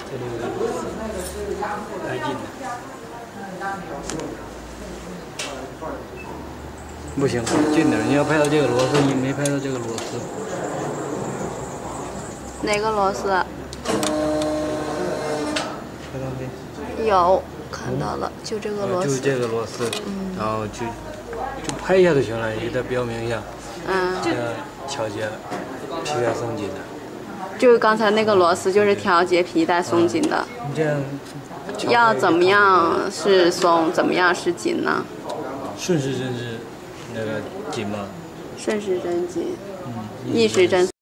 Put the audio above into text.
这里带劲的。不行，近点，你要拍到这个螺丝，你没拍到这个螺丝。 哪个螺丝？ 拍到没？ 有，看到了，就这个螺丝。 就这个螺丝，然后就拍一下就行了，给它标明一下。这样调节了，皮带松紧的。 就是刚才那个螺丝，就是调节皮带松紧的。 你这样要怎么样是松，怎么样是紧呢？ 顺时针是那个紧吗？ 顺时针紧，逆时针。